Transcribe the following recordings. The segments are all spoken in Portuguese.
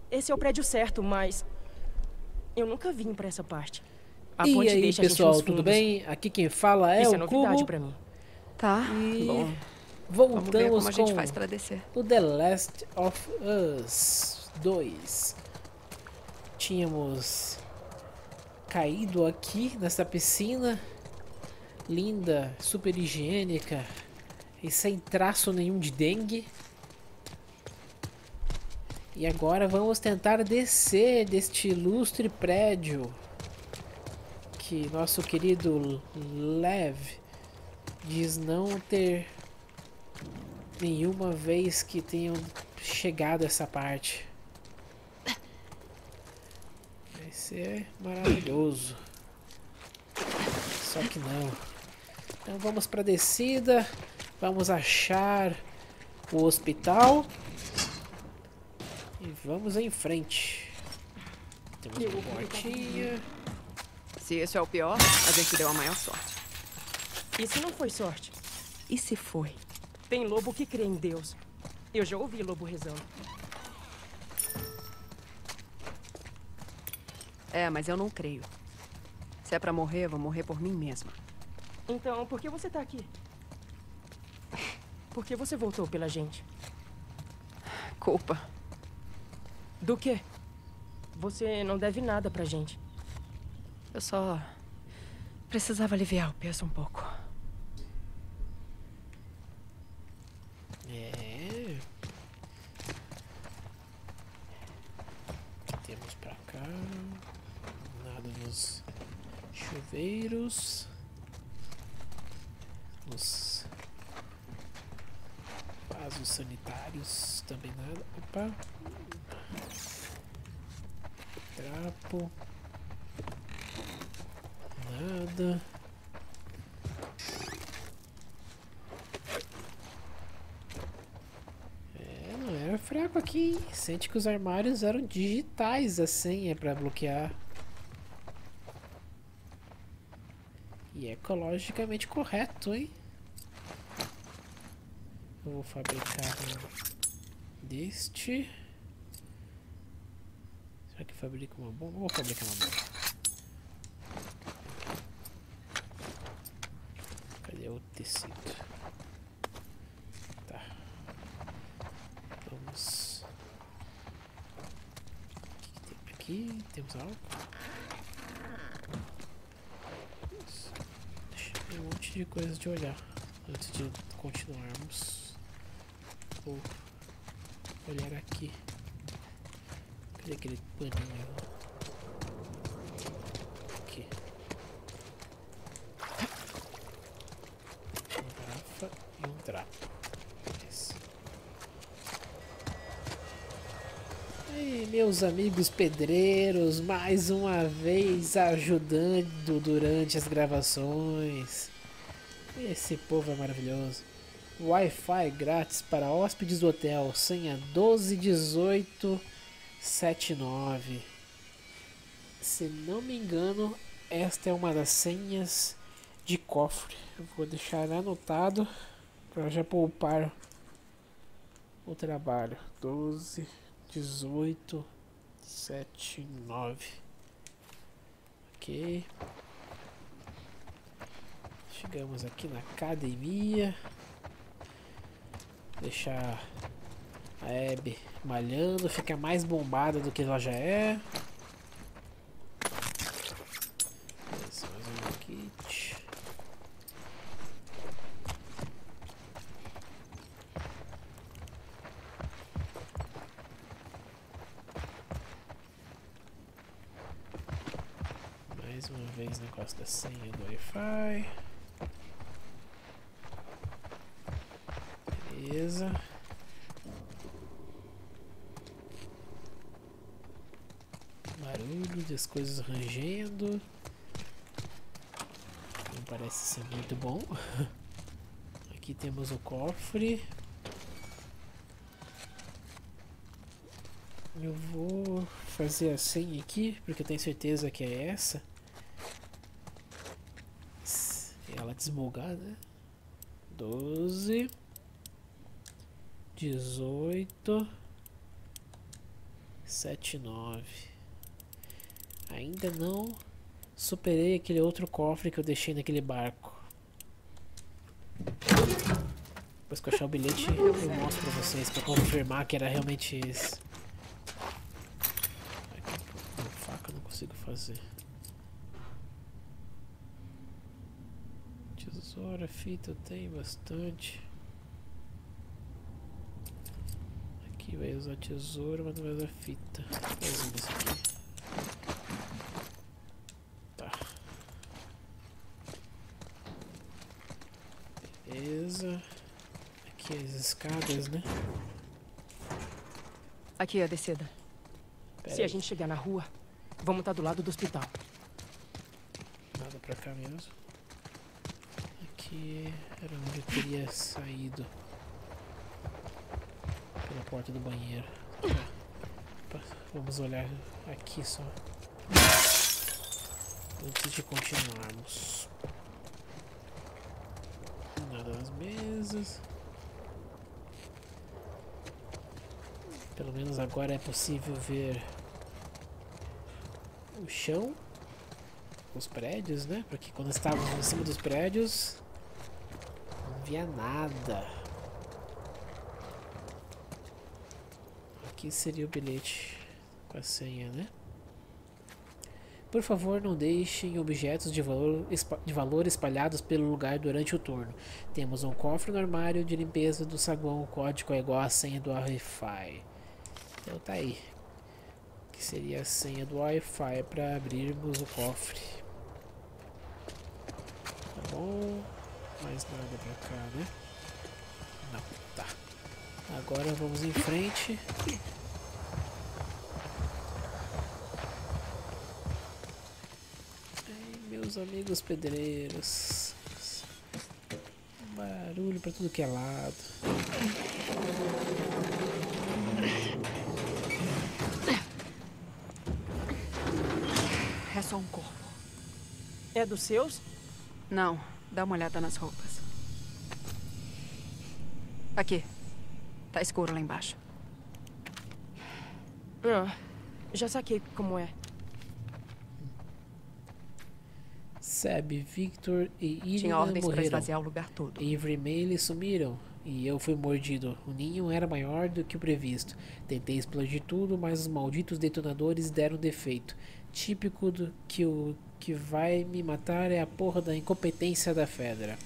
Esse é o prédio certo, mas... eu nunca vim pra essa parte. A E ponte aí, deixa a gente nos pessoal, tudo fundos. bem? Aqui quem fala é Isso é o novidade Cubo pra mim. Tá, e bom. Vamos ver voltamos como a gente com faz pra descer. o The Last of Us 2. Tínhamos caído aqui nessa piscina linda, super higiênica e sem traço nenhum de dengue. E agora vamos tentar descer deste ilustre prédio que nosso querido Lev diz não ter nenhuma vez que tenham chegado a essa parte. Vai ser maravilhoso. Só que não. Então vamos para a descida. Vamos achar o hospital. E vamos em frente. Temos uma portinha. Se esse é o pior, a gente deu a maior sorte. E se não foi sorte? E se foi? Tem lobo que crê em Deus. Eu já ouvi lobo rezando. É, mas eu não creio. Se é pra morrer, eu vou morrer por mim mesma. Então, por que você tá aqui? Por que você voltou pela gente? Culpa. Do quê? Você não deve nada pra gente. Eu só precisava aliviar o peso um pouco. É. Temos pra cá. Nada nos chuveiros. Nos vasos sanitários também nada. Opa. Trapo. Nada. Não era fraco aqui, hein? Sente que os armários eram digitais, a senha pra bloquear. E ecologicamente correto, hein? Eu vou fabricar um deste. Será que fabrica uma bomba? Vou fabricar uma bomba. Cadê o tecido? Tá. Vamos. O que tem aqui? Temos álcool. Deixa eu ver um monte de coisa de olhar antes de continuarmos. Vou olhar aqui. Cadê aquele paninho? Aqui. Uma garrafa e um trapo. Esse. E meus amigos pedreiros, mais uma vez ajudando durante as gravações. Esse povo é maravilhoso. Wi-Fi grátis para hóspedes do hotel, senha 121879. Se não me engano, esta é uma das senhas de cofre. Eu vou deixar anotado para já poupar o trabalho. 121879. Ok. Chegamos aqui na academia. Deixar a Abby malhando, fica mais bombada do que ela já é. Esse mais um kit. Mais uma vez negócio da senha do Wi-Fi. Beleza. Barulho das coisas rangendo. Não parece ser muito bom. Aqui temos o cofre. Eu vou fazer a senha aqui, porque eu tenho certeza que é essa. Ela desmogar, né? 12 18 79. Ainda não superei aquele outro cofre que eu deixei naquele barco. Depois que eu achar o bilhete, eu mostro pra vocês pra confirmar que era realmente esse. Com faca eu não consigo fazer. Tesoura, fita eu tenho bastante. Aqui vai usar tesoura, mas não vai usar fita. Fazendo isso aqui. Tá. Beleza. Aqui as escadas, né? Aqui é a descida. Se a gente chegar na rua, vamos estar do lado do hospital. Nada pra cá mesmo. Aqui era onde eu teria saído. Pela porta do banheiro. Vamos olhar aqui só. Antes de continuarmos. Nada nas mesas. Pelo menos agora é possível ver o chão, os prédios, né? Porque quando estávamos em cima dos prédios não via nada. Aqui seria o bilhete com a senha, né? Por favor, não deixem objetos de valor espalhados pelo lugar durante o turno. Temos um cofre no armário de limpeza do saguão. O código é igual à senha do Wi-Fi. Então tá aí. Que seria a senha do Wi-Fi para abrirmos o cofre. Tá bom. Mais nada pra cá, né? Não, tá. Agora vamos em frente. Meus amigos pedreiros. Barulho pra tudo que é lado. É só um corpo. É dos seus? Não, dá uma olhada nas roupas. Aqui. Tá escuro lá embaixo. Ah, já saquei como é. Seb, Victor e Irina Tinha ordens pra morreram. esvaziar o lugar todo. Avery e Maylie sumiram e eu fui mordido. O ninho era maior do que o previsto. Tentei explodir tudo, mas os malditos detonadores deram defeito. Típico do que o que vai me matar é a porra da incompetência da Fedra.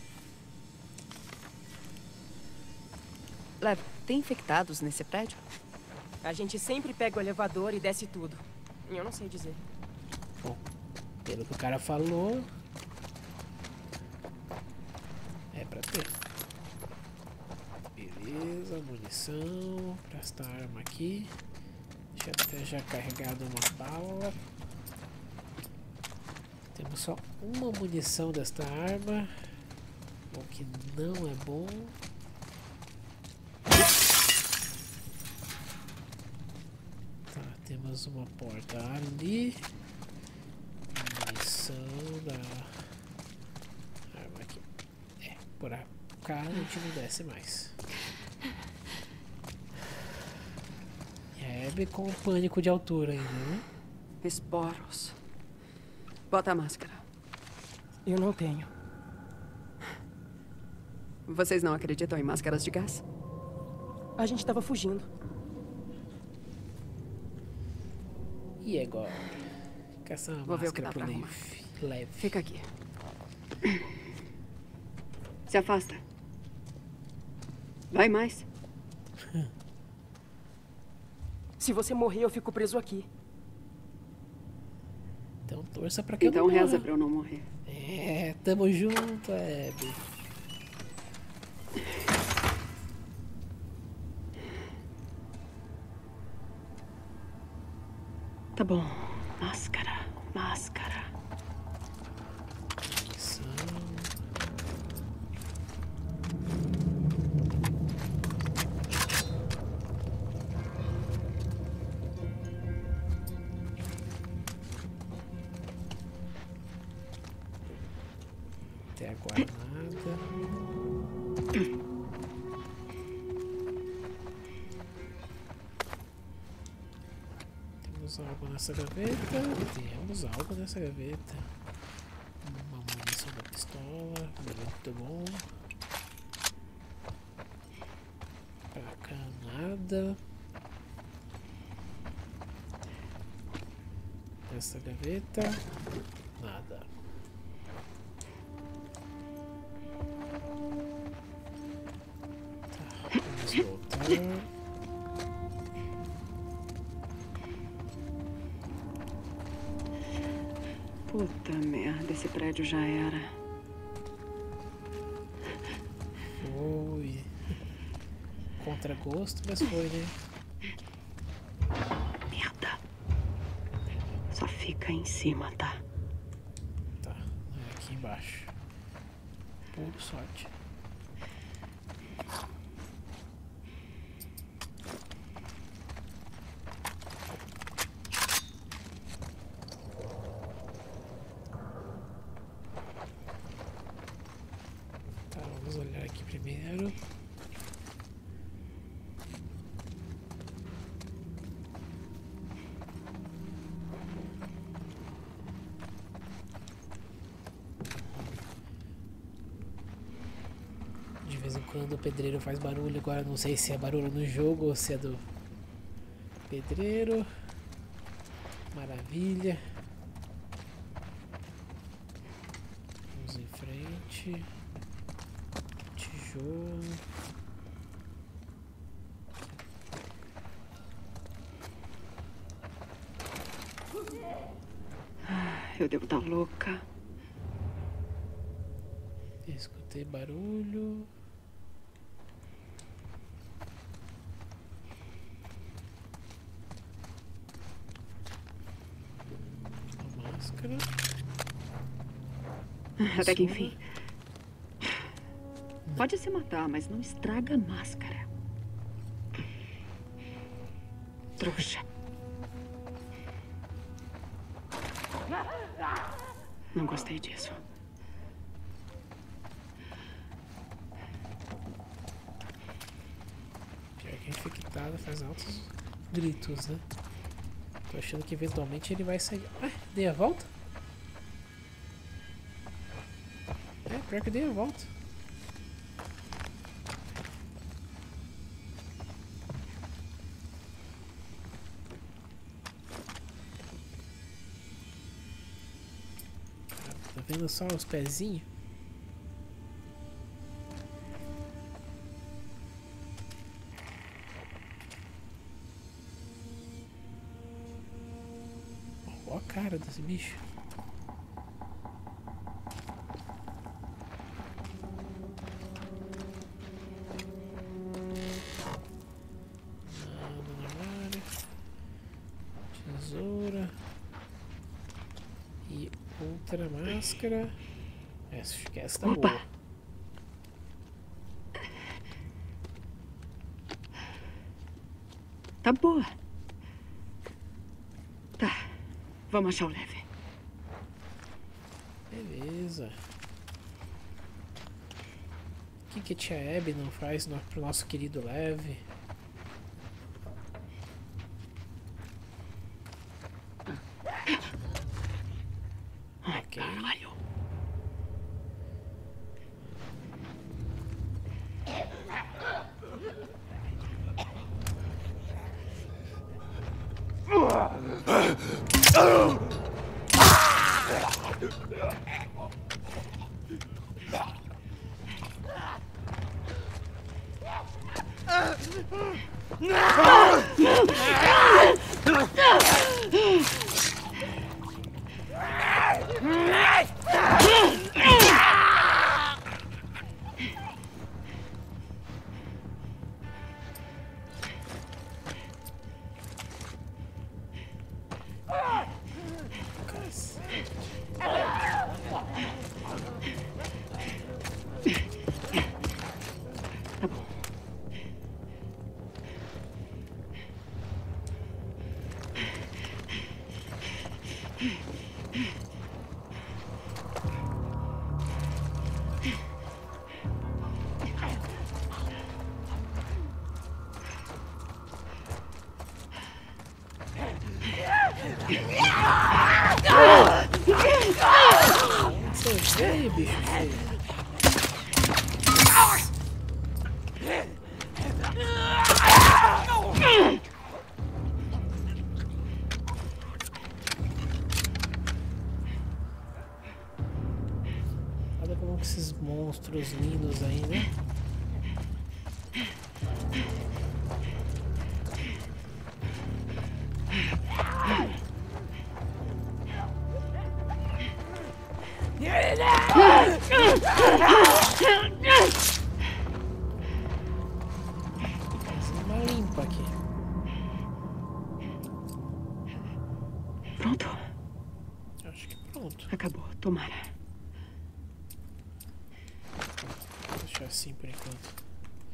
Lev, tem infectados nesse prédio? A gente sempre pega o elevador e desce tudo. Eu não sei dizer. Bom, pelo que o cara falou, é pra ter. Beleza, munição pra esta arma aqui. Deixa eu até já carregado uma bala. Temos só uma munição desta arma, o que não é bom. Tá, temos uma porta ali. Munição da arma aqui. É, por cá a gente não desce mais. É, com pânico de altura ainda, né? Esporos. Bota a máscara. Eu não tenho. Vocês não acreditam em máscaras de gás? A gente tava fugindo. E agora? Caçar uma Vou ver o que máscara dá pro pra arrumar. Leve. Fica aqui. Se afasta. Vai mais. Se você morrer, eu fico preso aqui. Então torça pra que eu Então não morra. reza pra eu não morrer. É, tamo junto, Abby. Tá bom. Máscara. Máscara. Isso. Até agora nada. Temos algo nessa gaveta. Temos algo nessa gaveta. Uma munição da pistola. Muito bom. Pra cá nada. Nessa gaveta. Nada. Tá, vamos voltar. Puta merda, esse prédio já era. Foi. Contra gosto, mas foi, né? Merda. Só fica em cima, tá? Tá, é aqui embaixo. Por sorte. Tá, vamos olhar aqui primeiro. De vez em quando o pedreiro faz barulho, agora não sei se é barulho no jogo ou se é do pedreiro. Maravilha. Vamos em frente. Tijolo. Eu devo estar louca. Escutei barulho. Uma máscara. Até que enfim. Pode se matar, mas não estraga a máscara. Trouxa. Não gostei disso. Pior que a infectada faz altos gritos, né? Tô achando que eventualmente ele vai sair. Ah, dei a volta? É, pior que dei a volta. Tá vendo só os pezinhos? Olha a cara desse bicho. Nada na área. Tesoura. E outra máscara. Acho que essa tá Opa! boa. Tá boa. Tá. Vamos achar o leve. Beleza. O que a tia Abby não faz pro nosso querido Leve? Ok. Caralho. Você veio, bicho feio. Olha como que esses monstros lindos aí, né? Fazendo uma limpa aqui. Pronto. Acho que pronto. Acabou. Tomara. Vou deixar assim por enquanto.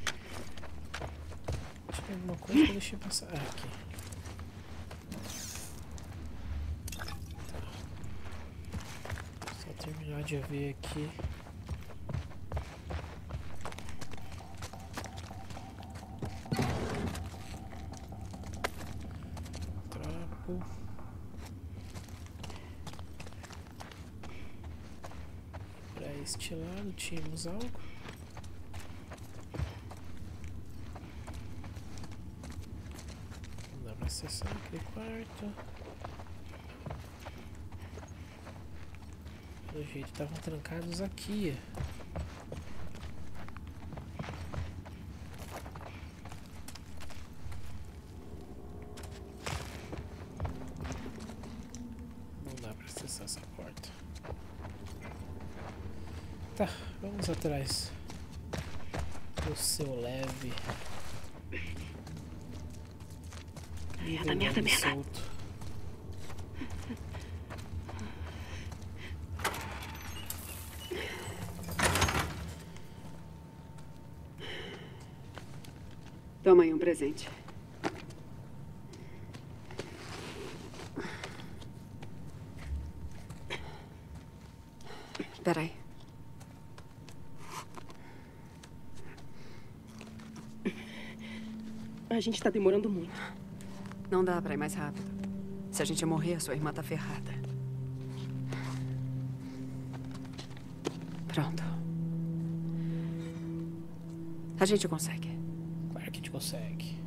Tinha alguma coisa que eu deixei passar. Ah, aqui. Só terminar de ver aqui. Trapo. Para este lado tínhamos algo. Não dá para acessar aquele quarto. Pelo jeito estavam trancados aqui. Não dá para acessar essa porta. Tá, vamos atrás do seu leve. Merda, merda, merda. Solto. Toma aí um presente. Espera aí. A gente tá demorando muito. Não dá pra ir mais rápido. Se a gente morrer, a sua irmã tá ferrada. Pronto. A gente consegue. Claro que a gente consegue.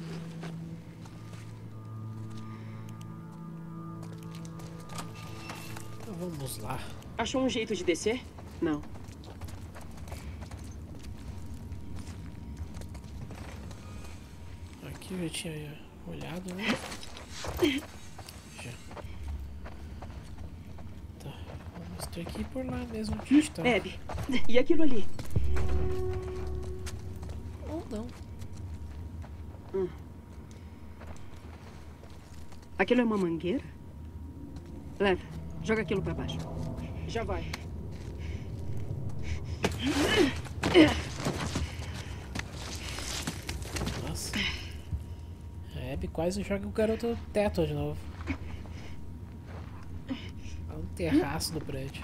Então vamos lá. Achou um jeito de descer? Não. Aqui eu já tinha olhado, né? Já. Tá, vamos ter que ir por lá mesmo onde a gente tá. Abby, e aquilo ali? Ou não. Aquilo é uma mangueira? Leva. Joga aquilo pra baixo. Já vai. Nossa. A Abby quase joga o garoto no teto de novo. Tá um terraço do prédio.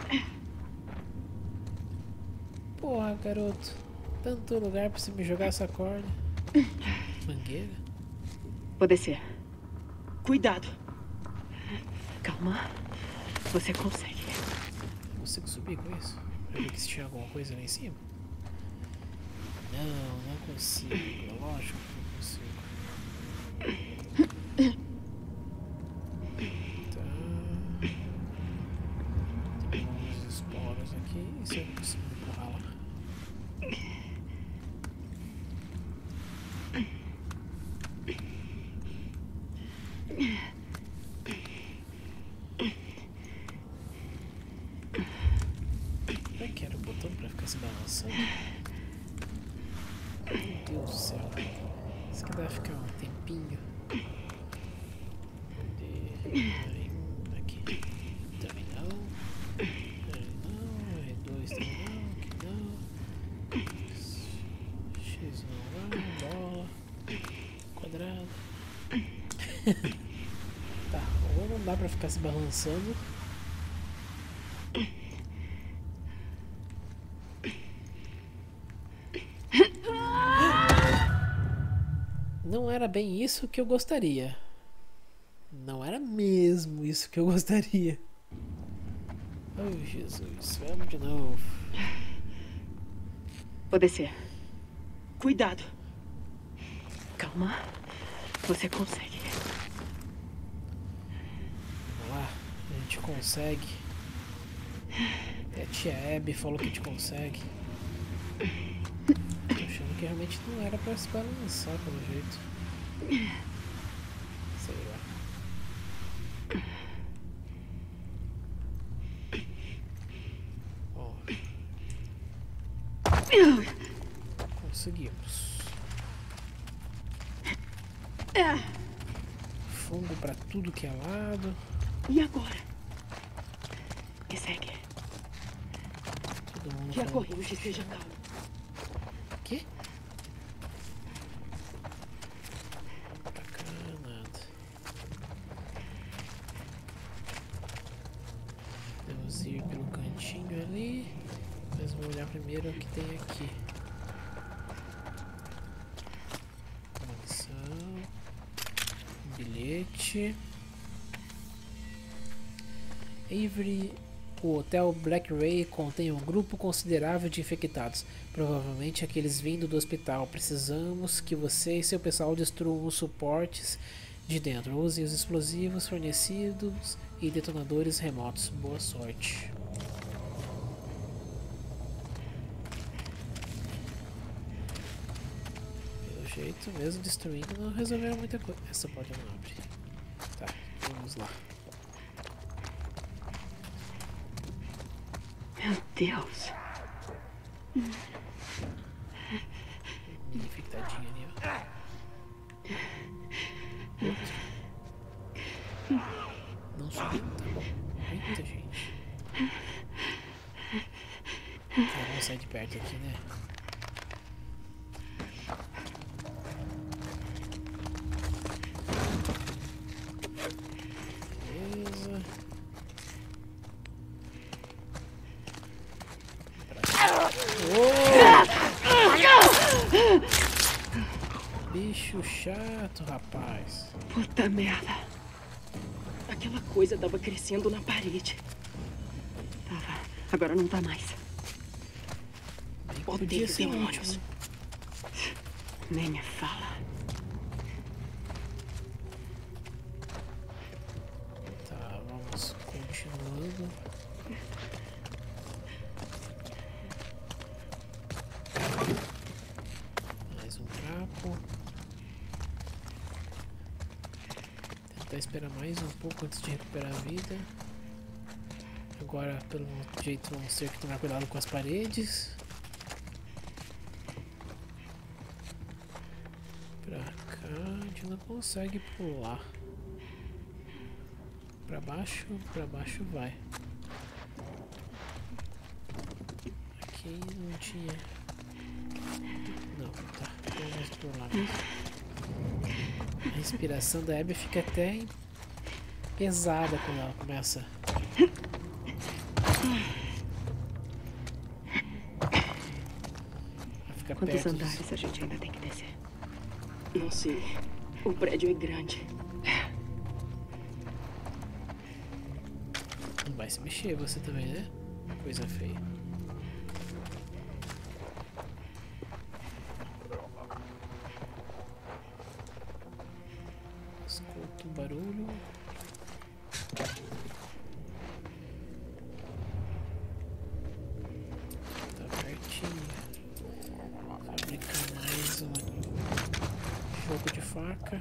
Porra, garoto. Tanto lugar pra você me jogar essa corda. Mangueira? Vou descer. Cuidado. Calma. Você consegue. Eu consigo subir com isso? Eu vi que se tinha alguma coisa lá em cima. Não, não consigo. Lógico que não consigo. Tá. Tem alguns esporos aqui. E se eu consigo empurrar lá? Eu quero o botão pra ficar se balançando. Meu Deus do céu. Isso aqui deve ficar um tempinho. Aqui. Também não. Ali não. R2 também não. Aqui não. X não vai. Bola. Quadrado. Tá. Ou não dá pra ficar se balançando. Não era bem isso que eu gostaria. não era mesmo isso que eu gostaria. Oh, Jesus, vamos de novo. Vou descer. Cuidado. Calma. Você consegue. Vamos lá, a gente consegue. Até a tia Abby falou que a gente consegue. Tô achando que realmente não era pra se balançar pelo jeito. Sei lá. Ó. Conseguimos. Fungo pra tudo que é lado. E agora? Me segue. Todo mundo Que a falando, corrente esteja calma. quê? Pra cá, nada. Vamos ir pelo cantinho ali. Mas vou olhar primeiro o que tem aqui. Munição. Um bilhete. Avery. O Hotel Black Ray contém um grupo considerável de infectados, provavelmente aqueles vindo do hospital. Precisamos que você e seu pessoal destruam os suportes de dentro. Usem os explosivos fornecidos e detonadores remotos. Boa sorte. Pelo jeito, mesmo destruindo, não resolveram muita coisa. Essa porta não abre. Tá, vamos lá. Meu Deus. Mini infectadinha ali, ó. Não subiu, tá bom. Muita gente. Tá, vamos sair de perto aqui, né? Beleza. Bicho chato, rapaz. Puta merda. Aquela coisa tava crescendo na parede. Tava. Agora não tá mais. Bem que Odeio podia ser demônios. ótimo. Nem me fala. Tá, vamos continuando. Mais um trapo. Tentar esperar mais um pouco antes de recuperar a vida. Agora, pelo jeito, vamos ter que tomar cuidado com as paredes. Pra cá, a gente não consegue pular. Pra baixo vai. Aqui não tinha. Não, tá. Vamos por lá mesmo. A respiração da Abby fica até pesada quando ela começa. A ficar Quantos perto andares a gente ainda tem que descer? Não sei. O prédio é grande. Não vai se mexer você também, né? Coisa feia. Escuta o barulho. Tá pertinho. Fabricar mais um jogo de faca.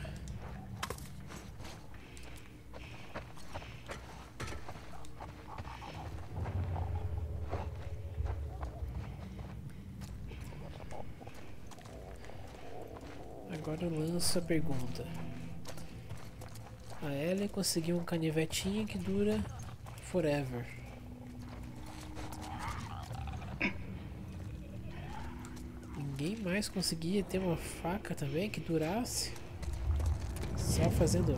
Agora lança a pergunta. A Ellie conseguiu um canivetinho que dura forever. Ninguém mais conseguia ter uma faca também que durasse? Só fazendo...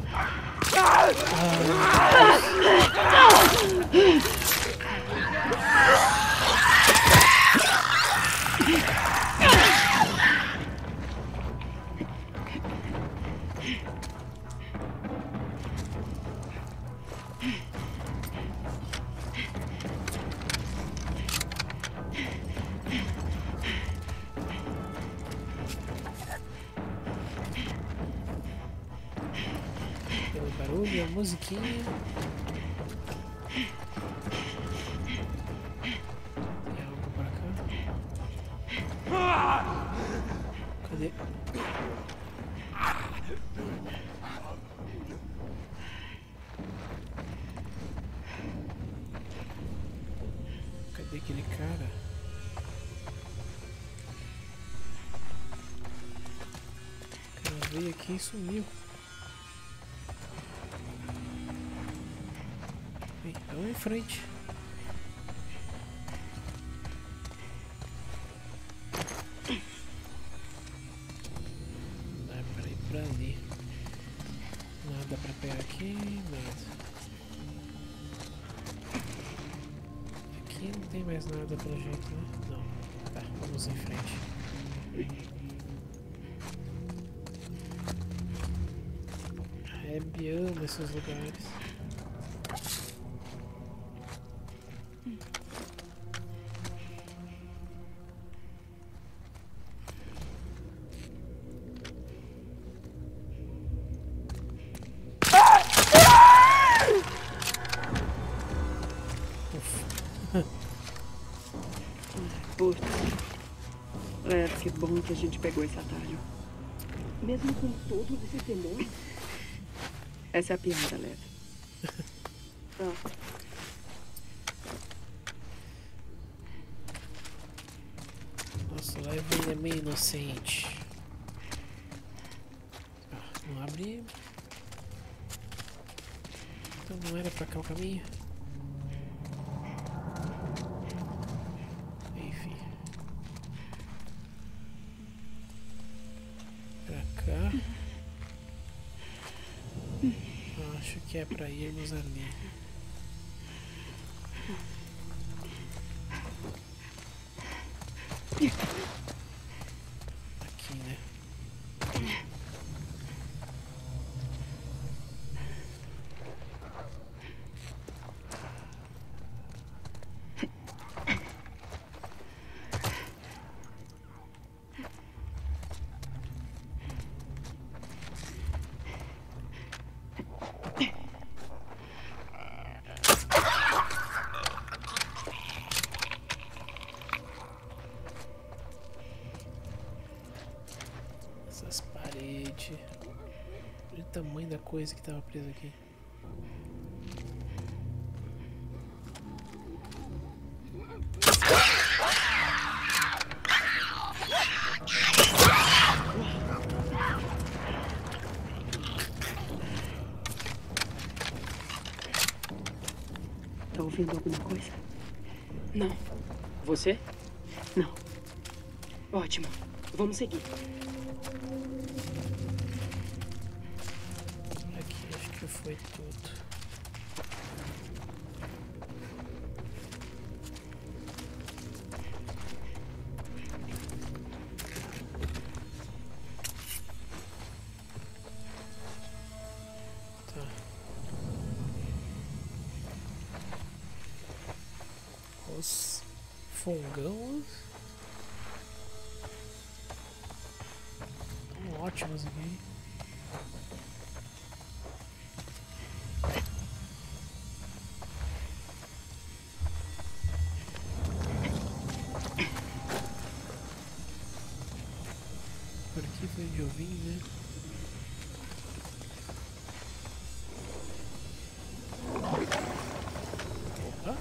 barulho, a musiquinha. Tem algo pra cá? Cadê? Cadê aquele cara? O cara veio aqui e sumiu. Vamos em frente. Dá pra ir pra ali. Nada pra pegar aqui, nada. Aqui não tem mais nada pelo jeito, né? Não. Tá, vamos em frente. Abby ama esses lugares. Puta. Lev, que bom que a gente pegou esse atalho. Mesmo com todos esses demônios. Essa é a piada, Lev. Ah. Nossa, o Lev é meio inocente. Ah, não abre. Então não era pra cá o caminho? Enfim. Pra cá. Acho que é pra irmos ali. Aqui, né? Essas paredes. Olha o tamanho da coisa que tava presa aqui. Tá ouvindo alguma coisa? Não. Você? Não. Ótimo. Vamos seguir. Aqui acho que foi tudo. Tá. Os fungão estão ótimos aqui. Por aqui foi onde eu vim, né? Opa!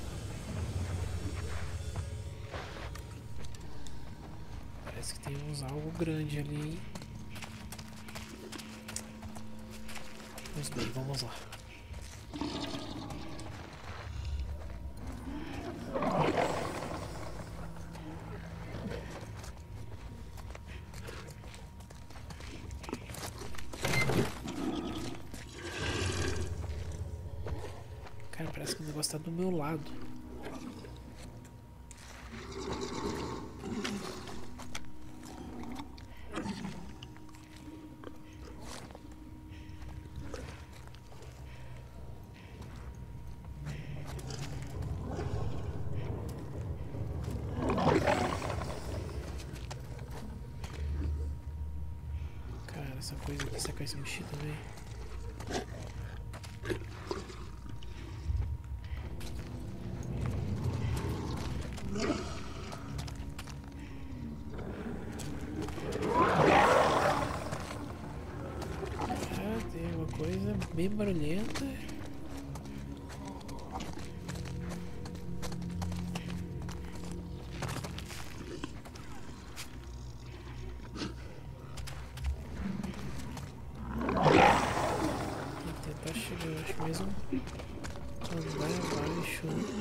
Parece que temos algo grande ali, hein? Pois bem, vamos lá. Cara, parece que o negócio tá do meu lado. Cara, essa coisa aqui, será que vai se mexer também? barulhenta. Vou tentar chegar, acho mais um andar abaixo, né?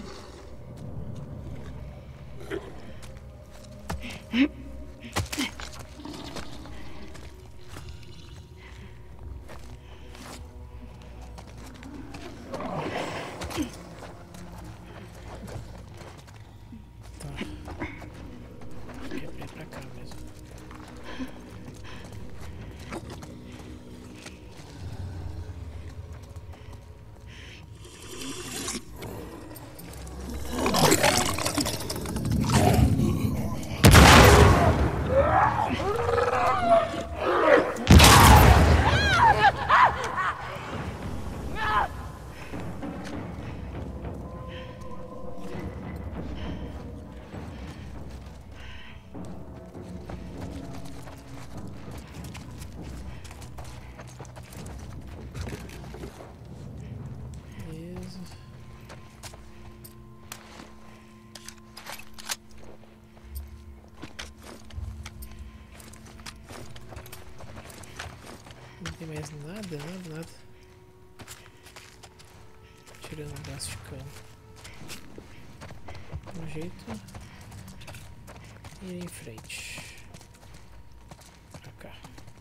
Não tem mais nada. Tirando o braço de cano. Um jeito. Ir em frente. Pra cá.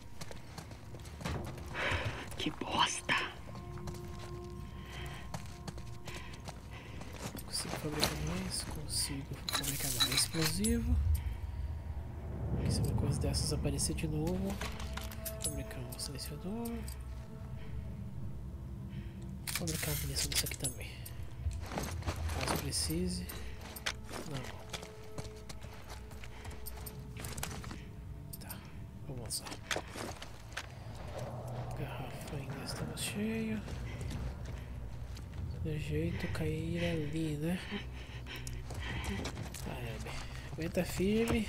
Que bosta! Consigo fabricar mais? Consigo fabricar mais explosivo. E se uma coisa dessas aparecer de novo, fabricar um silenciador. Vou fabricar uma munição disso aqui também. Caso precise. Não. Tá, vamos lá. Garrafa ainda estamos cheio. De jeito cair ali, né? Tá, Abby. Aguenta firme.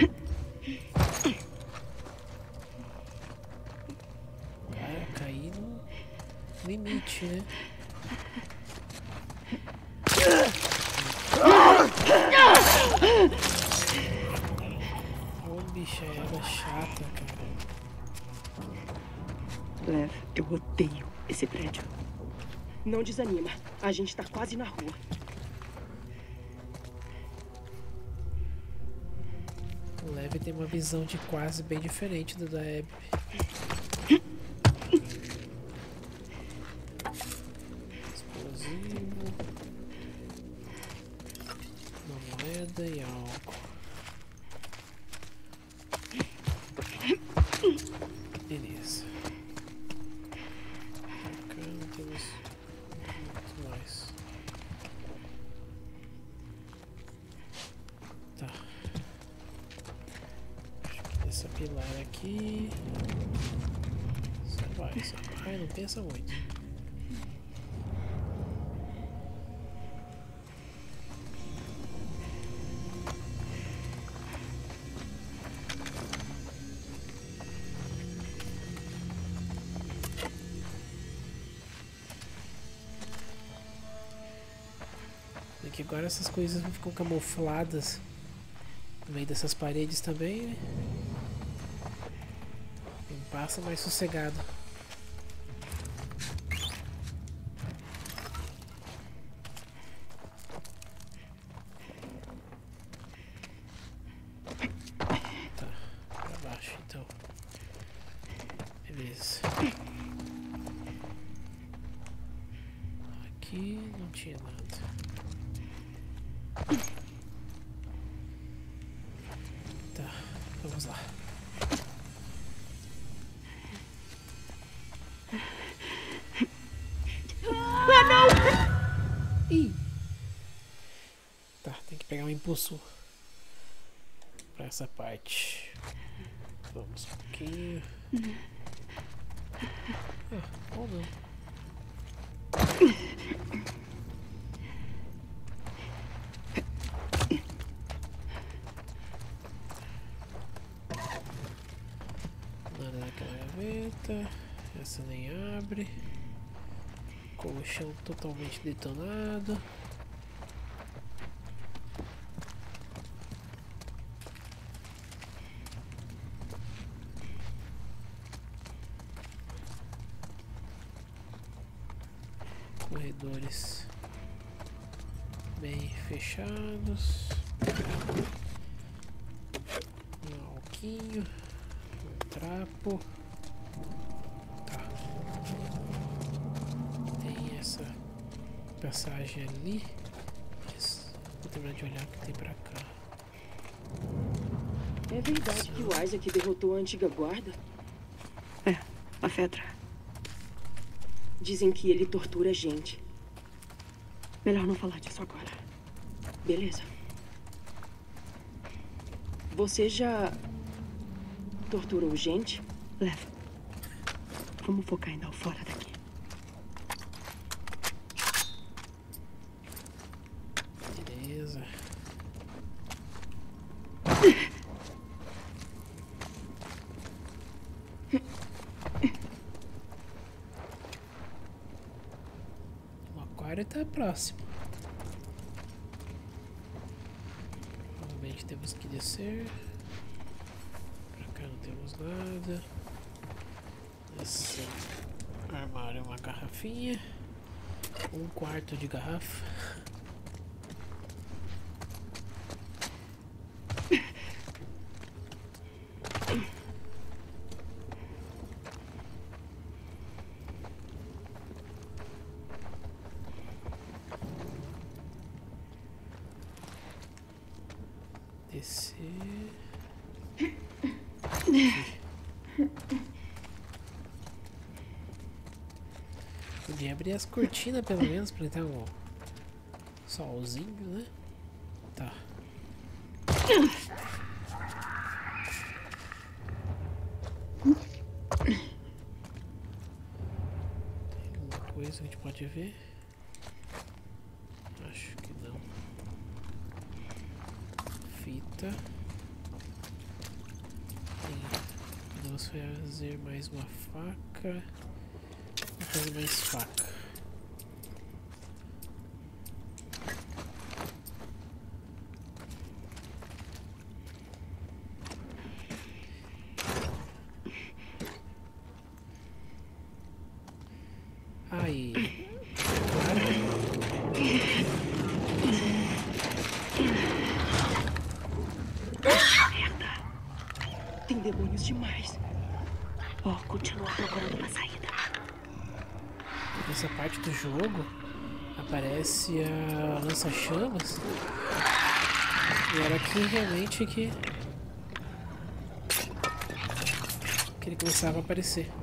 Cara, cair no limite, né? Ô, bicha, ela chata, cara. Lev, eu odeio esse prédio. Não desanima. A gente tá quase na rua. O Lev tem uma visão de quase bem diferente do da Abby. Explosivo. Uma moeda e álcool. Beleza. Cá não temos muito mais. Tá. Acho que essa pilar aqui. Só vai, não pensa muito. Que agora essas coisas ficam camufladas no meio dessas paredes também, né? Quem passa mais sossegado. Tá, pra baixo então. Beleza. Aqui não tinha nada. Tá, vamos lá. Ih! Tá, tem que pegar um impulso pra essa parte. Vamos um pouquinho. Ah, ou não. Nada naquela gaveta. Essa nem abre. Colchão totalmente detonado. Corredores bem fechados. Um alquinho, um trapo. Tá. Tem essa passagem ali. Vou terminar de olhar o que tem pra cá. É verdade que o Isaac derrotou a antiga guarda? É, a Fedra. Dizem que ele tortura gente. Melhor não falar disso agora. Beleza. Você já torturou gente? Lev, vamos focar em dar fora daqui. Beleza. O aquário tá próximo. Provavelmente temos que descer. Pra cá não temos nada. Esse armário é uma garrafinha. Um quarto de garrafa. Descer. Podia abrir as cortinas pelo menos pra entrar um solzinho, né? Tá. Tem alguma coisa que a gente pode ver? Acho que não. Fita. Podemos fazer mais uma faca. Vou fazer mais faca. Aí. Tem demônios demais. Continua procurando uma saída. Nessa parte do jogo aparece a lança-chamas. E era aqui realmente que ele começava a aparecer.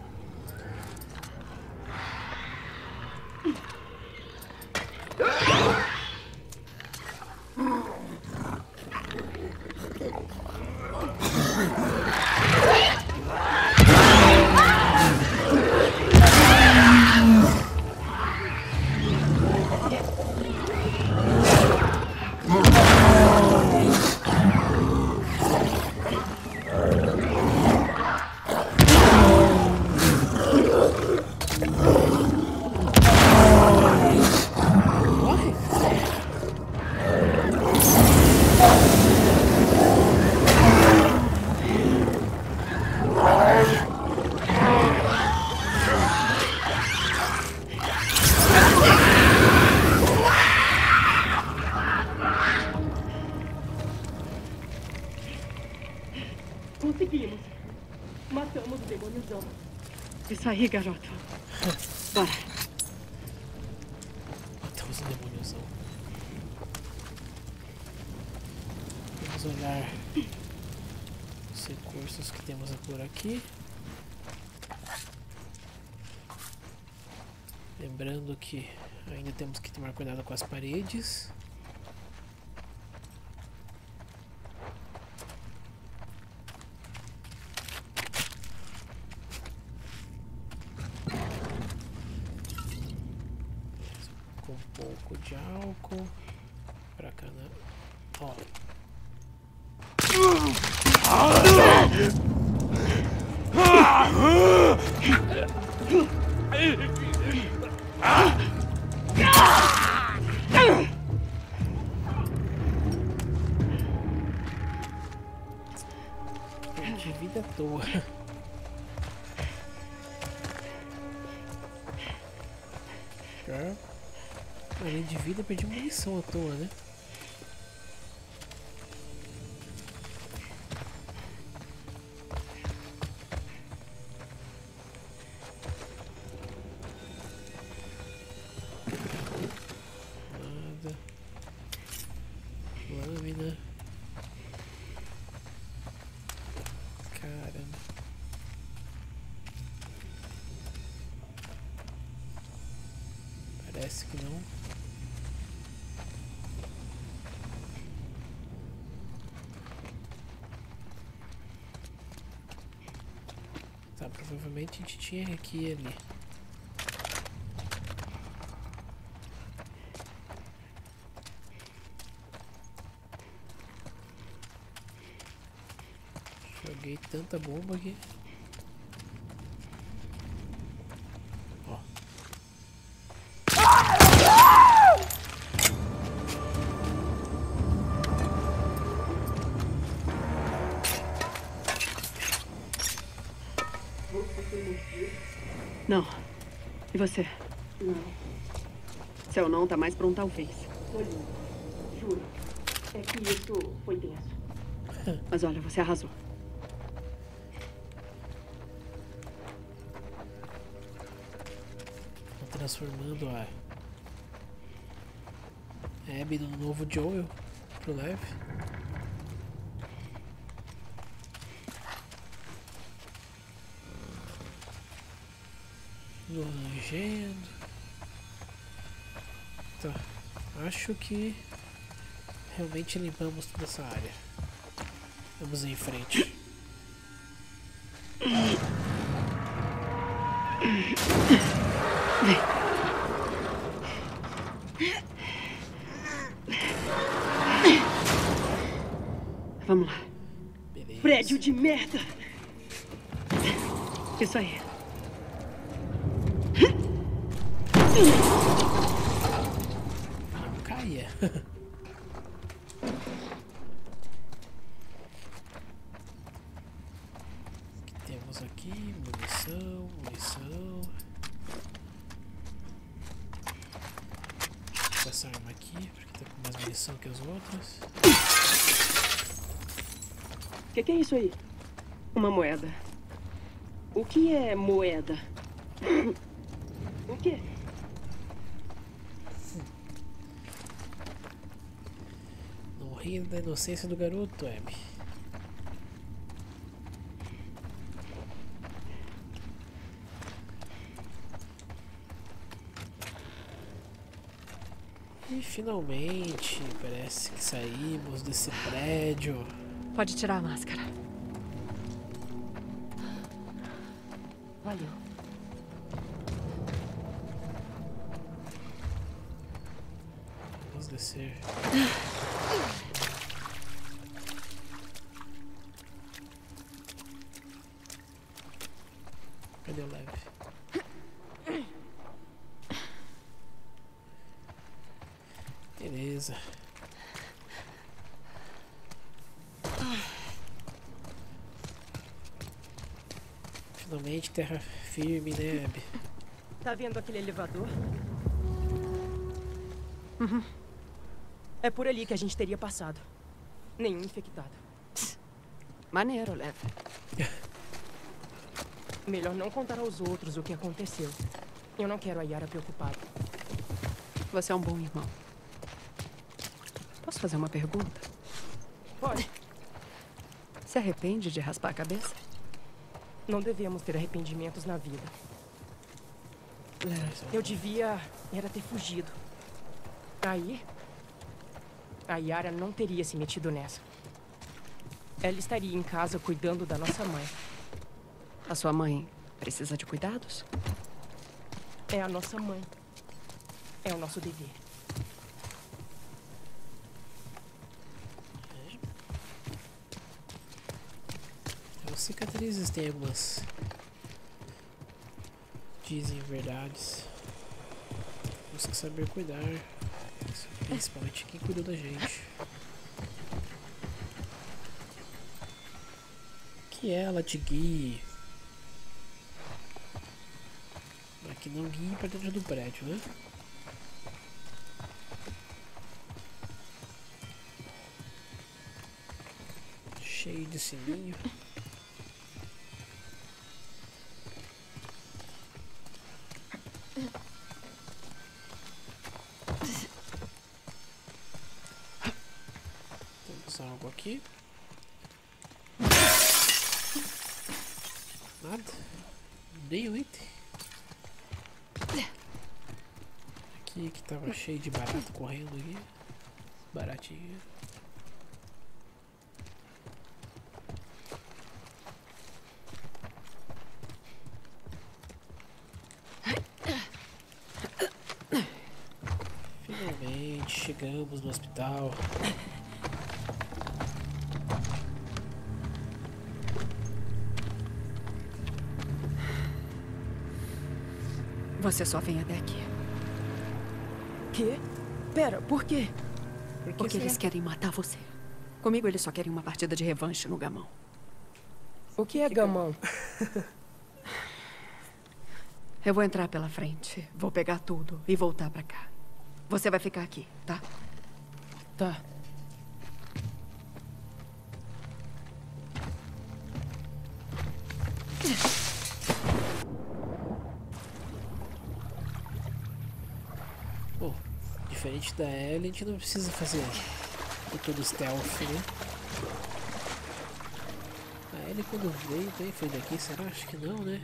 Conseguimos. Matamos o demôniozão. Isso aí, garoto. Bora. Matamos o demôniozão. Vamos olhar os recursos que temos por aqui. Lembrando que ainda temos que tomar cuidado com as paredes. Com um pouco de álcool. Pra cá, né? Ó. toa. Além de vida, perdi munição à toa, né? Nada. Lâmina. Caramba. Parece que não. Tá, provavelmente a gente tinha que ir ali. Joguei tanta bomba aqui. Ó. Não. E você? Não. Se eu não, tá mais pra um talvez. Foi lindo. Juro. É que isso foi tenso. Mas olha, você arrasou. Tô transformando a Abby no novo Joel pro Lev. Rangendo. Tá. Acho que realmente limpamos toda essa área. Vamos em frente. Vamos lá. Beleza. Prédio de merda! Isso aí. Não caia. O que temos aqui? Munição, munição. Vou passar a arma aqui, porque tá com mais munição que as outras. O que é isso aí? Uma moeda. O que é moeda? O quê? Não ria da inocência do garoto, Abby. E finalmente, parece que saímos desse prédio. Pode tirar a máscara. Valeu. Vamos descer. Cadê o Lev? Beleza. Finalmente terra firme, né, Abby? Tá vendo aquele elevador? Uhum. É por ali que a gente teria passado. Nenhum infectado. Maneiro, Lev. Melhor não contar aos outros o que aconteceu. Eu não quero a Yara preocupada. Você é um bom irmão. Posso fazer uma pergunta? Pode. Se arrepende de raspar a cabeça? Não devemos ter arrependimentos na vida. Eu devia era ter fugido. Aí, a Yara não teria se metido nessa. Ela estaria em casa cuidando da nossa mãe. A sua mãe precisa de cuidados? É a nossa mãe. É o nosso dever. As cicatrizes têm algumas. Dizem verdades. Busca saber cuidar. Principalmente quem cuidou da gente. Que ela te guie. Mas que não guie pra dentro do prédio, né? Cheio de sininho. Temos algo aqui. Nada. Nem um item. Aqui que tava cheio de barato correndo aqui. Baratinho. Finalmente chegamos no hospital. Você só vem até aqui. Quê? Pera, por quê? Porque eles querem matar você. Comigo eles só querem uma partida de revanche no gamão. O que é gamão? Eu vou entrar pela frente, vou pegar tudo e voltar pra cá. Você vai ficar aqui, tá? Tá. Bom, diferente da Ellie, a gente não precisa fazer todo stealth, né? A Ellie quando veio também foi daqui, será? Acho que não, né?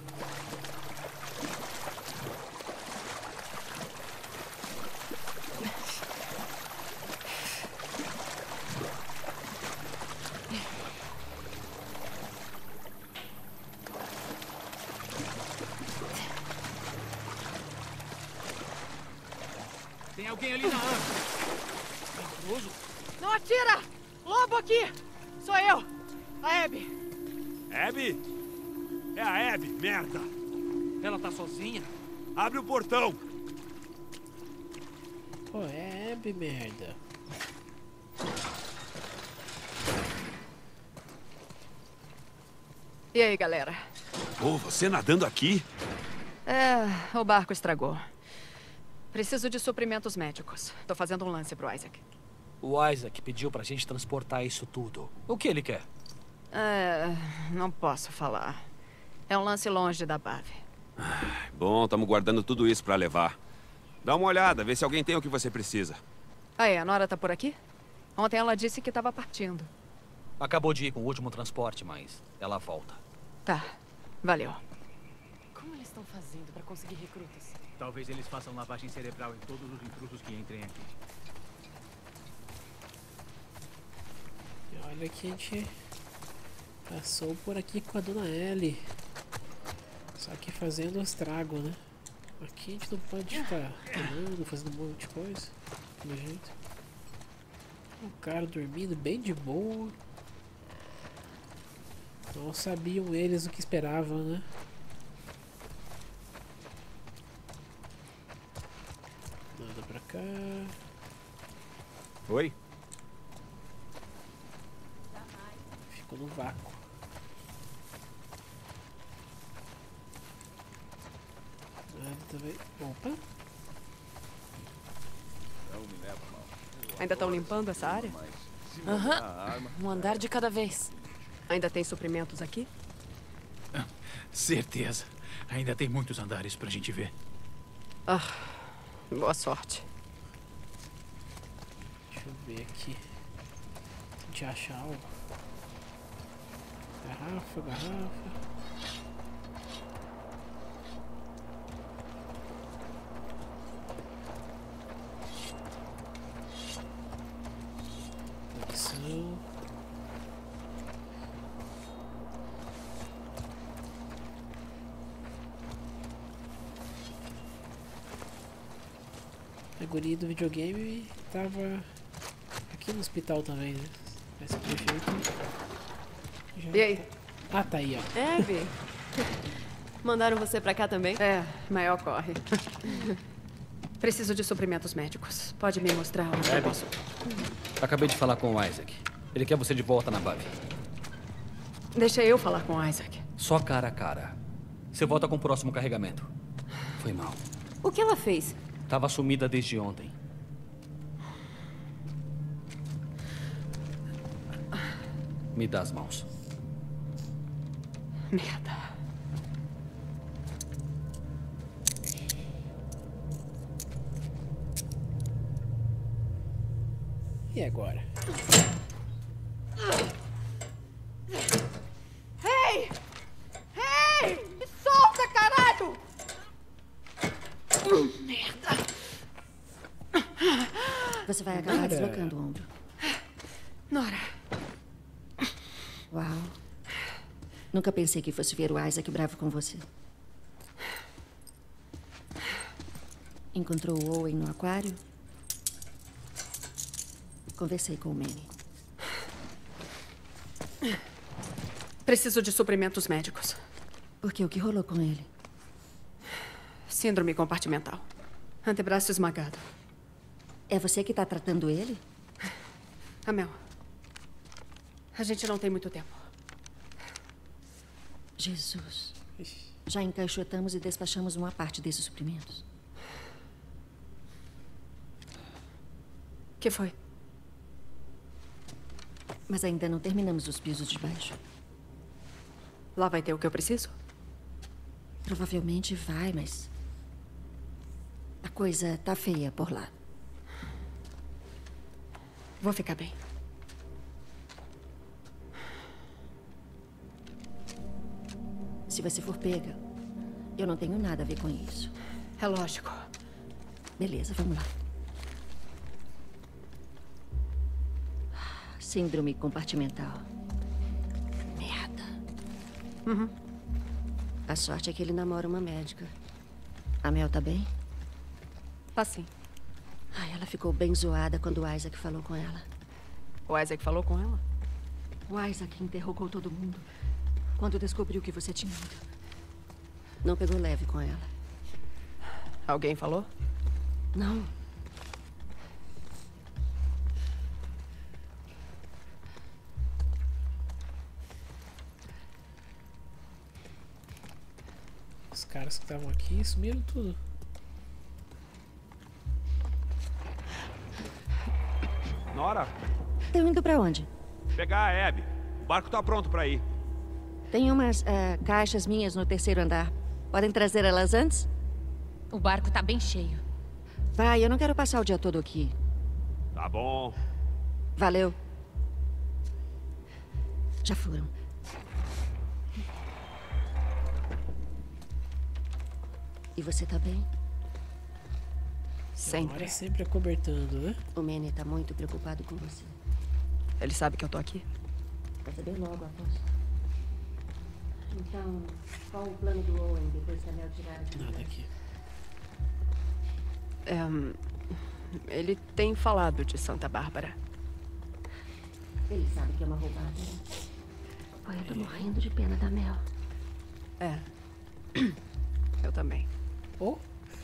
Tem alguém ali na árvore. Intruso? Não atira! Lobo aqui! Sou eu! A Abby! Abby? É a Abby, merda! Ela tá sozinha? Abre o portão! Pô, é Abby, merda. E aí, galera? Ô, você nadando aqui? É, o barco estragou. Preciso de suprimentos médicos. Tô fazendo um lance pro Isaac. O Isaac pediu pra gente transportar isso tudo. O que ele quer? Não posso falar. É um lance longe da Bave. Bom, estamos guardando tudo isso pra levar. Dá uma olhada, vê se alguém tem o que você precisa. Aí, a Nora tá por aqui? Ontem ela disse que tava partindo. Acabou de ir com o último transporte, mas ela volta. Tá, valeu. Como eles estão fazendo pra conseguir recrutas? Talvez eles façam lavagem cerebral em todos os intrusos que entrem aqui. E olha que a gente passou por aqui com a dona Ellie. Só que fazendo estrago, né? Aqui a gente não pode ficar tomando, fazendo um monte de coisa. Pelo jeito. O cara dormindo bem de boa. Não sabiam eles o que esperavam, né? Nada pra cá. Oi? Ficou no vácuo. Nada também. Opa! Ainda estão limpando essa área? Aham. Um andar de cada vez. Ainda tem suprimentos aqui? Certeza. Ainda tem muitos andares pra gente ver. Boa sorte. Deixa eu ver aqui. Se a gente achar algo. Garrafa, garrafa. Conexão. A guria do videogame tava aqui no hospital também, né? Esse prefeito. E aí? Ah, tá aí, ó. Abby. Mandaram você pra cá também? É, maior corre. Preciso de suprimentos médicos. Pode me mostrar onde eu posso? Acabei de falar com o Isaac. Ele quer você de volta na Bave. Deixa eu falar com o Isaac. Só cara a cara. Você volta com o próximo carregamento. Foi mal. O que ela fez? Tava sumida desde ontem. Me dá as mãos. Merda. E agora? Ei! Ei! Me solta, caralho! Merda! Você vai acabar deslocando o ombro. Nora. Uau. Nunca pensei que fosse ver o Isaac bravo com você. Encontrou o Owen no aquário? Conversei com o Manny. Preciso de suprimentos médicos. Por quê? O que rolou com ele? Síndrome compartimental. Antebraço esmagado. É você que tá tratando ele? Amel. A gente não tem muito tempo. Jesus. Já encaixotamos e despachamos uma parte desses suprimentos. Que foi? Mas ainda não terminamos os pisos de baixo. Lá vai ter o que eu preciso? Provavelmente vai, mas... a coisa tá feia por lá. Vou ficar bem. Se você for pega, eu não tenho nada a ver com isso. É lógico. Beleza, vamos lá. Síndrome compartimental. Merda. Uhum. A sorte é que ele namora uma médica. A Mel tá bem? Tá sim. Ai, ela ficou bem zoada quando o Isaac falou com ela. O Isaac falou com ela? O Isaac interrogou todo mundo quando descobriu que você tinha ido. Não pegou leve com ela. Alguém falou? Não. Os caras que estavam aqui sumiram tudo. Nora, Estão indo pra onde? pegar a Abby. O barco tá pronto pra ir. Tem umas caixas minhas no terceiro andar. Podem trazer elas antes? O barco tá bem cheio. Vai, eu não quero passar o dia todo aqui. Tá bom. Valeu. Já foram. E você tá bem? Sempre. Agora sempre acobertando, né? O Manny tá muito preocupado com você. Ele sabe que eu tô aqui? Vai saber logo, aposto. Então, qual o plano do Owen depois que a Mel tirar a Nada aqui. Ele tem falado de Santa Bárbara. Ele sabe que é uma roubada, né? Olha, eu tô morrendo de pena da Mel. É. Eu também. Oh.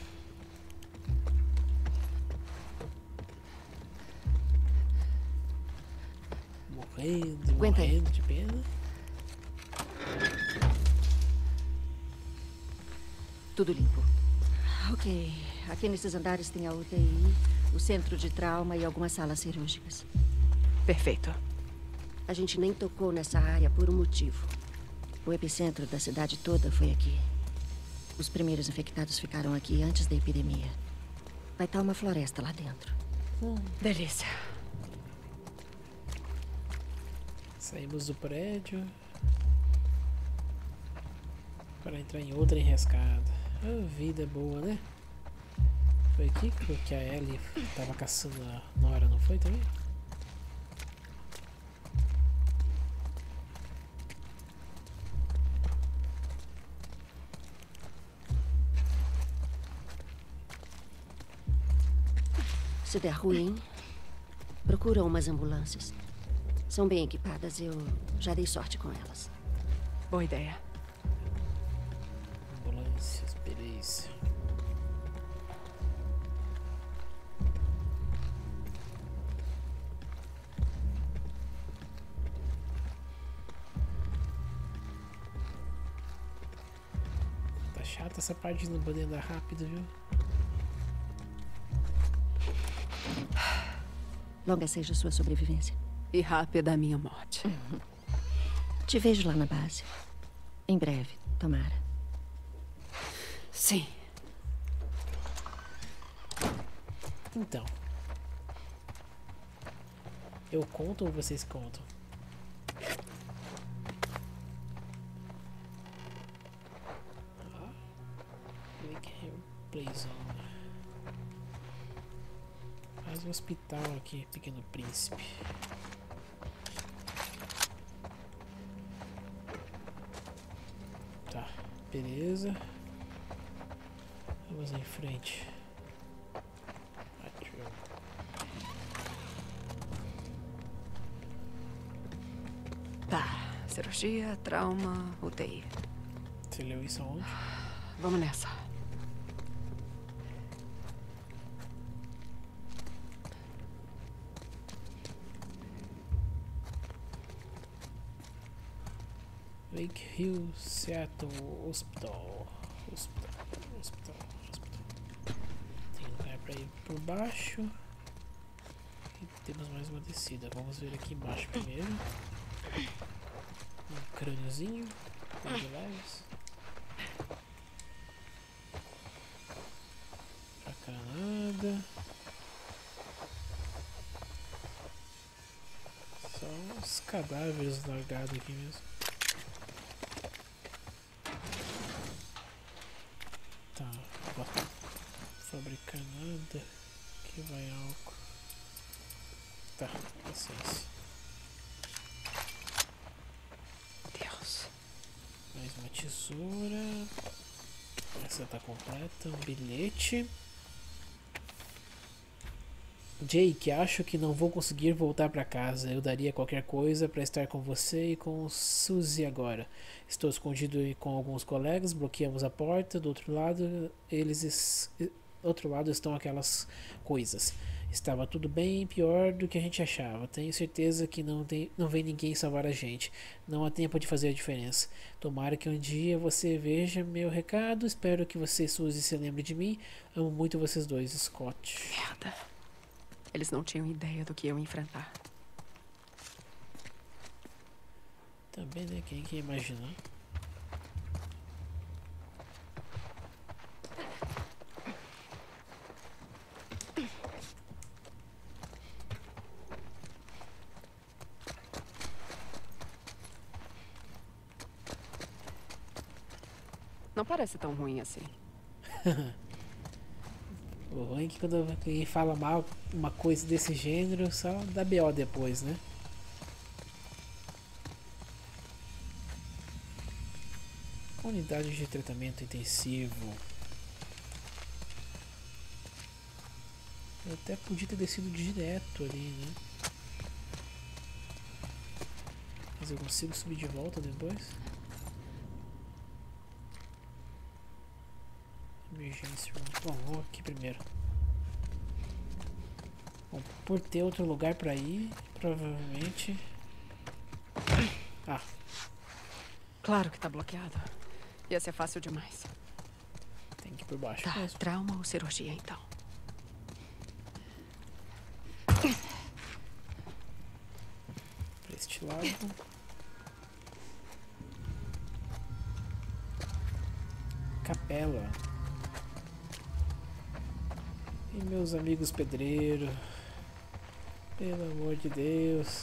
Aguenta aí. Morrendo de pena. Tudo limpo. Ok. Aqui nesses andares tem a UTI, o centro de trauma e algumas salas cirúrgicas. Perfeito. A gente nem tocou nessa área por um motivo. O epicentro da cidade toda foi aqui. Os primeiros infectados ficaram aqui antes da epidemia. Vai estar uma floresta lá dentro. Delícia. Saímos do prédio para entrar em outra enrascada. A vida é boa, né? Foi aqui que a Ellie tava caçando a Nora, não foi também? Se der ruim, procura umas ambulâncias. São bem equipadas, eu já dei sorte com elas. Boa ideia. Ambulâncias, beleza. chata essa parte de não poder andar rápido, viu? Longa seja sua sobrevivência. E rápida a minha morte. Te vejo lá na base. Em breve, tomara. Sim. Então. Eu conto ou vocês contam? Playzone. Faz um hospital aqui, Pequeno Príncipe. Tá, beleza. Vamos em frente. Tá, cirurgia, trauma, UTI. Você leu isso aonde? Vamos nessa. Lake Hill, Seattle, Hospital. Tem lugar pra ir por baixo. E temos mais uma descida. Vamos ver aqui embaixo primeiro. Um crâniozinho. De leves. Pra cá nada. Só uns cadáveres largados aqui mesmo. Tá, fabricar nada. Aqui vai álcool. Tá, paciência. Deus. Mais uma tesoura. Essa tá completa. Um bilhete. Jake, acho que não vou conseguir voltar para casa. Eu daria qualquer coisa para estar com você e com Suzy agora. Estou escondido com alguns colegas, bloqueamos a porta. Do outro lado, outro lado estão aquelas coisas. Estava tudo bem pior do que a gente achava. Tenho certeza que não vem ninguém salvar a gente. Não há tempo de fazer a diferença. Tomara que um dia você veja meu recado. Espero que você, Suzy, se lembre de mim. Amo muito vocês dois, Scott. Merda. Eles não tinham ideia do que iam enfrentar. Também, né? Quem que ia imaginar? Não parece tão ruim assim. O ruim é que quando alguém fala mal uma coisa desse gênero, só dá BO depois, né? Unidade de tratamento intensivo. Eu até podia ter descido direto ali, né? Mas eu consigo subir de volta depois? Emergência room. Bom, vou aqui primeiro. Bom, por ter outro lugar pra ir, provavelmente... Ah. Claro que tá bloqueado. Ia ser fácil demais. Tem que ir por baixo. Tá, trauma ou cirurgia, então? Pra este lado. Capela. E meus amigos pedreiros. Pelo amor de Deus.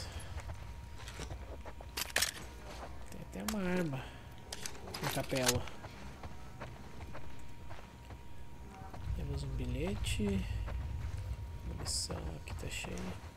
Tem até uma arma na capela. Temos um bilhete. Munição aqui tá cheia.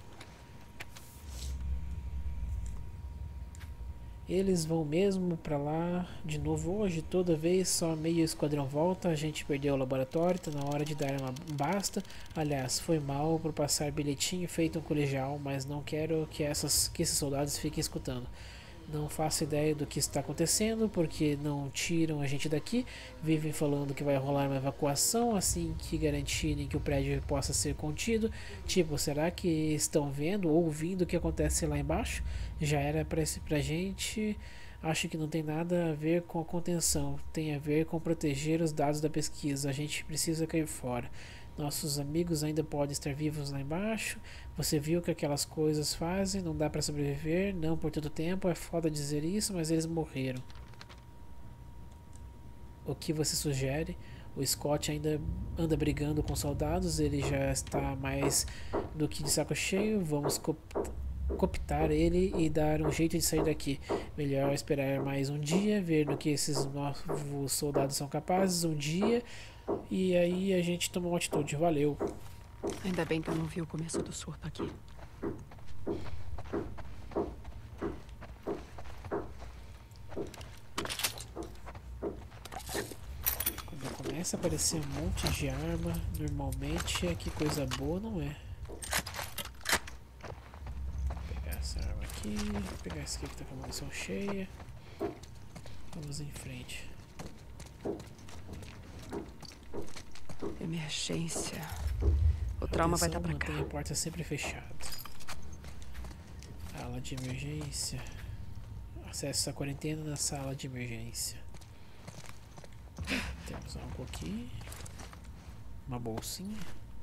Eles vão mesmo pra lá de novo hoje. Toda vez só meio esquadrão volta. A gente perdeu o laboratório. Tá na hora de dar uma basta. Aliás, foi mal por passar bilhetinho feito um colegial. Mas não quero que esses soldados fiquem escutando. Não faço ideia do que está acontecendo, porque não tiram a gente daqui. Vivem falando que vai rolar uma evacuação assim que garantirem que o prédio possa ser contido. Tipo, será que estão vendo ou ouvindo o que acontece lá embaixo? Já era pra gente Acho que não tem nada a ver com a contenção. Tem a ver com proteger os dados da pesquisa. A gente precisa cair fora. Nossos amigos ainda podem estar vivos lá embaixo. Você viu o que aquelas coisas fazem? Não dá pra sobreviver. Não por todo tempo. É foda dizer isso, mas eles morreram. O que você sugere? O Scott ainda anda brigando com soldados. Ele já está mais do que de saco cheio. Vamos cooptar ele e dar um jeito de sair daqui. Melhor esperar mais um dia, ver no que esses novos soldados são capazes. Um dia. E aí a gente toma uma atitude. Valeu. Ainda bem que eu não vi o começo do surto aqui. Quando começa a aparecer um monte de arma, normalmente é que coisa boa não é. Vou pegar essa arma aqui, vou pegar esse aqui que tá com a munição cheia. Vamos em frente. Emergência. O trauma vai estar pra cá. Mantenha a porta sempre fechada. Sala de emergência. Acesso à quarentena na sala de emergência. Temos algo aqui. Uma bolsinha.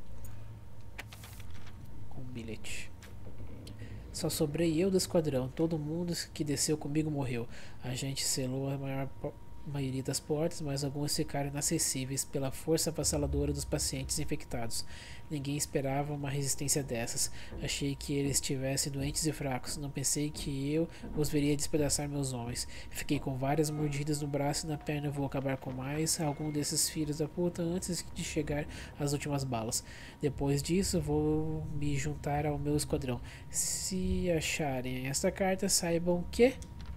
Com um bilhete. Só sobrei eu do esquadrão. Todo mundo que desceu comigo morreu. A gente selou a maioria das portas, mas algumas ficaram inacessíveis pela força avassaladora dos pacientes infectados. Ninguém esperava uma resistência dessas. Achei que eles estivessem doentes e fracos. Não pensei que eu os veria despedaçar meus homens. Fiquei com várias mordidas no braço e na perna. Vou acabar com mais algum desses filhos da puta antes de chegar às últimas balas. Depois disso, vou me juntar ao meu esquadrão. Se acharem esta carta, saibam que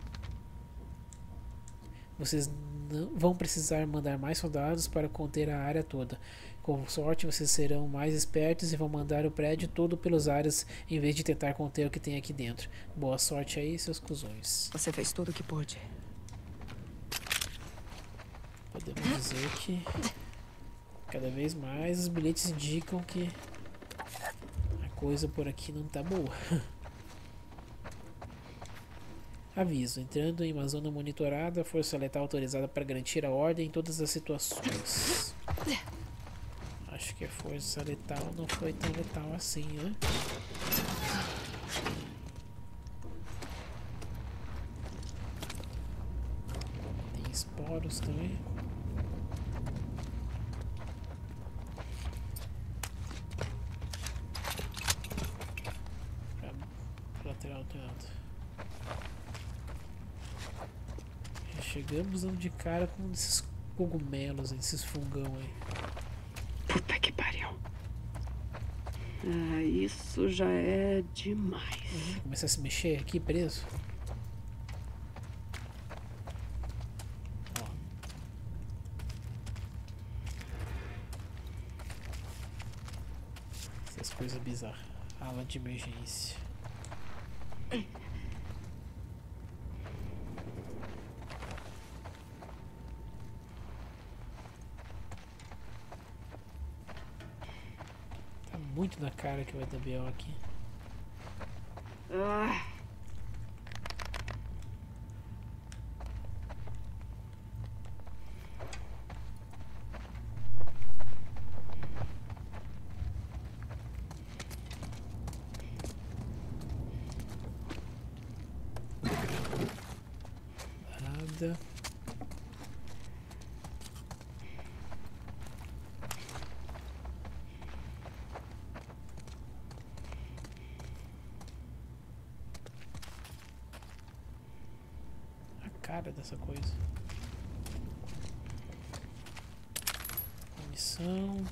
vocês não vão precisar mandar mais soldados para conter a área toda. Com sorte, vocês serão mais espertos e vão mandar o prédio todo pelos ares em vez de tentar conter o que tem aqui dentro. Boa sorte aí, seus cuzões. Você fez tudo o que pôde. Podemos dizer que cada vez mais os bilhetes indicam que a coisa por aqui não tá boa. Aviso, entrando em uma zona monitorada, força letal autorizada para garantir a ordem em todas as situações. Acho que a força letal não foi tão letal assim, né? Tem esporos também. Pra lateral tanto. Chegamos dando de cara com esses cogumelos, esses fungão aí. Puta que pariu. Ah, isso já é demais. Começar a se mexer aqui, preso. Ó. Essas coisas bizarras. Ala de emergência. Muito na cara que vai dar B.O. aqui. Nada. Cara dessa coisa. Munição.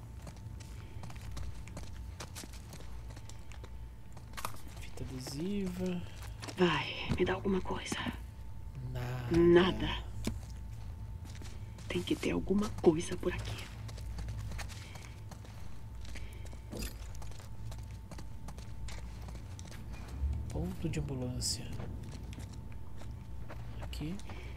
Fita adesiva. Vai, me dá alguma coisa. Nada. Nada. Tem que ter alguma coisa por aqui. Ponto de ambulância. Aqui.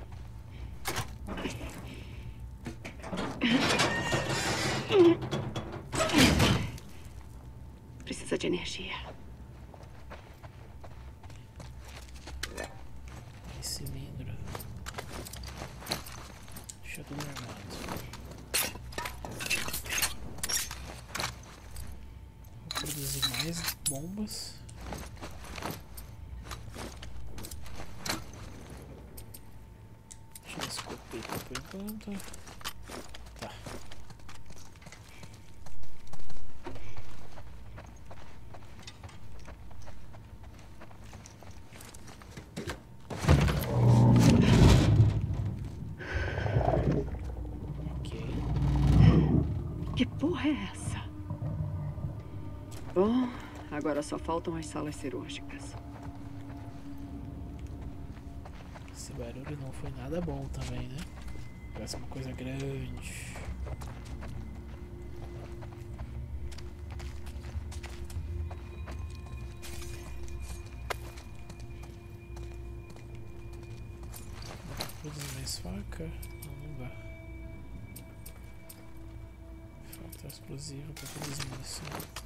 Precisa de energia. Esse cilindro. Deixa tudo armado. Vou produzir mais bombas. Deixa eu escopeta por enquanto. Tá. Que porra é essa? Bom, agora só faltam as salas cirúrgicas. Esse barulho não foi nada bom também, né? Parece uma coisa grande. Vou produzir mais faca? Não dá. Falta explosivo para produzir munição.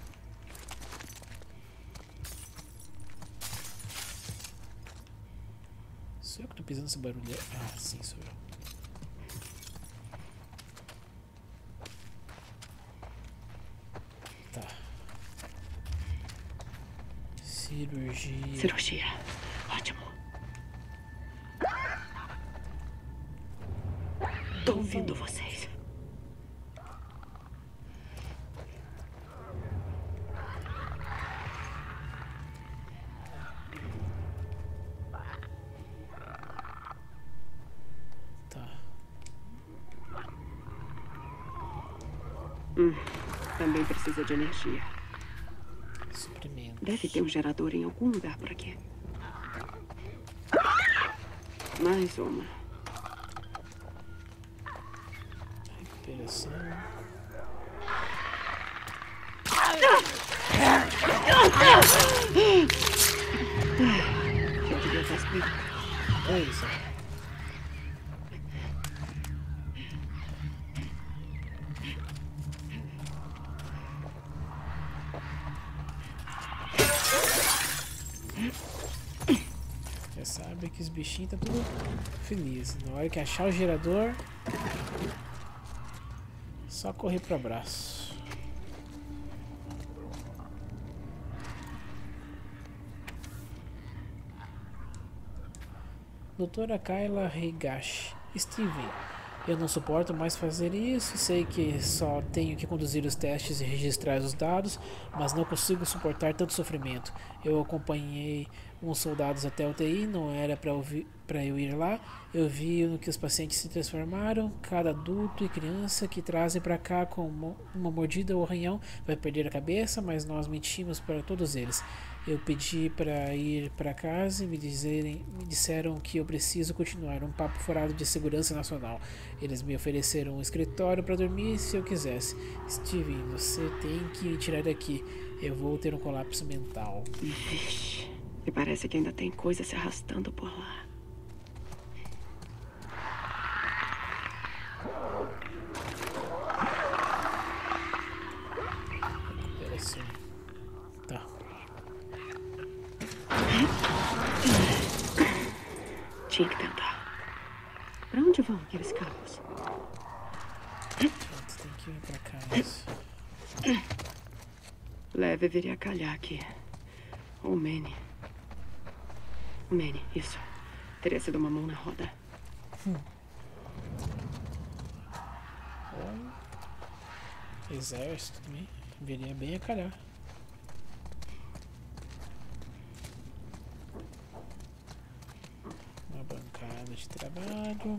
Sou eu que tô pisando nesse barulho? Ah, sim, sou eu. Tá. Cirurgia. Cirurgia. Ótimo. Tô ouvindo vocês. Também precisa de energia. Suprimentos. Deve ter um gerador em algum lugar por aqui. Mais uma. Recuperação. Eu devia estar explicando. É isso. Já sabe que os bichinhos tá tudo feliz. Na hora que achar o gerador, só correr pro abraço. Doutora Kayla Higashi. Steven, eu não suporto mais fazer isso. Sei que só tenho que conduzir os testes e registrar os dados, mas não consigo suportar tanto sofrimento. Eu acompanhei uns soldados até a UTI, não era para eu ir lá. Eu vi no que os pacientes se transformaram. Cada adulto e criança que trazem para cá com uma mordida ou arranhão vai perder a cabeça, mas nós mentimos para todos eles. Eu pedi para ir para casa e me disseram que eu preciso continuar um papo furado de segurança nacional. Eles me ofereceram um escritório para dormir se eu quisesse. Steven, você tem que me tirar daqui. Eu vou ter um colapso mental. Vixe, e parece que ainda tem coisa se arrastando por lá. Recuperação. Tá. Tinha que tentar. Pra onde vão aqueles carros? Tem que ir pra casa. Leve viria a calhar aqui. Ou Manny. Manny, isso. Teria sido uma mão na roda. Exército também. Viria bem a calhar. Uma bancada de trabalho.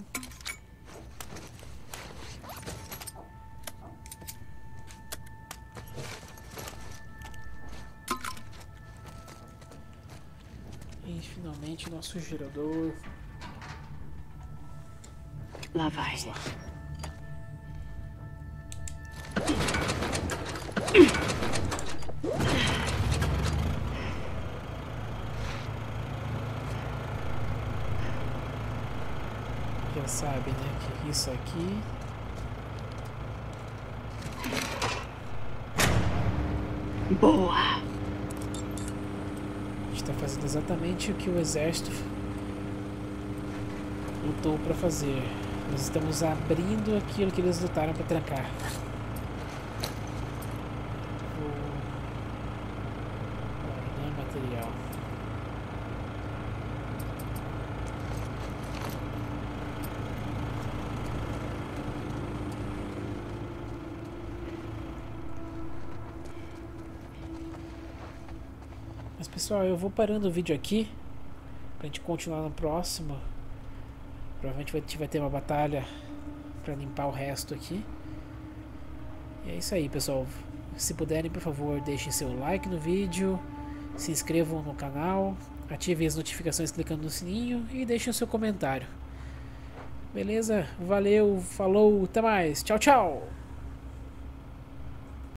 E finalmente nosso gerador. Lá vai. Vamos lá. Já sabe, né, que isso aqui boa. a gente tá fazendo exatamente o que o exército lutou para fazer. Nós estamos abrindo aquilo que eles lutaram para trancar. Não é material. Mas pessoal, eu vou parando o vídeo aqui pra gente continuar no próximo. Provavelmente a gente vai ter uma batalha pra limpar o resto aqui. E é isso aí, pessoal. Se puderem, por favor, deixem seu like no vídeo, se inscrevam no canal, ativem as notificações clicando no sininho e deixem o seu comentário. Beleza? Valeu, falou, até mais. Tchau, tchau!